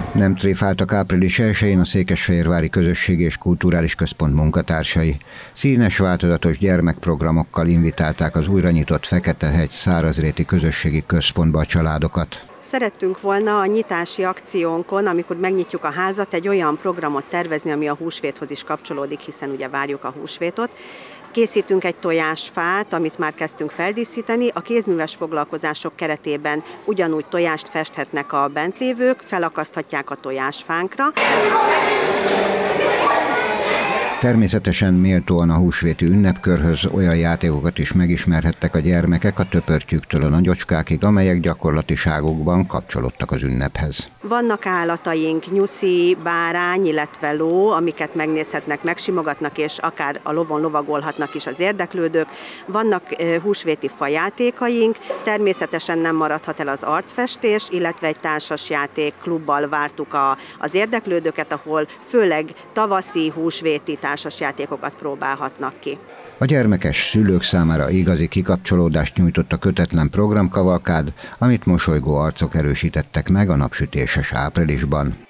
Nem tréfáltak április 1-én a Székesfehérvári Közösségi és Kulturális Központ munkatársai. Színes, változatos gyermekprogramokkal invitálták az újra nyitott Feketehegy Szárazréti Közösségi Központba a családokat. Szerettünk volna a nyitási akciónkon, amikor megnyitjuk a házat, egy olyan programot tervezni, ami a húsvéthoz is kapcsolódik, hiszen ugye várjuk a húsvétot. Készítünk egy tojásfát, amit már kezdtünk feldíszíteni. A kézműves foglalkozások keretében ugyanúgy tojást festhetnek a bentlévők, felakaszthatják a tojásfánkra. Természetesen méltóan a húsvéti ünnepkörhöz olyan játékokat is megismerhettek a gyermekek a töpörtyűktől a nagyocskákig, amelyek gyakorlatiságukban kapcsolódtak az ünnephez. Vannak állataink, nyuszi, bárány, illetve ló, amiket megnézhetnek, megsimogatnak, és akár a lovon lovagolhatnak is az érdeklődők. Vannak húsvéti fajátékaink, természetesen nem maradhat el az arcfestés, illetve egy társasjáték klubbal vártuk az érdeklődőket, ahol főleg tavaszi, húsvéti társasjátékokat próbálhatnak ki. A gyermekes szülők számára igazi kikapcsolódást nyújtott a kötetlen programkavalkád, amit mosolygó arcok erősítettek meg a napsütéses áprilisban.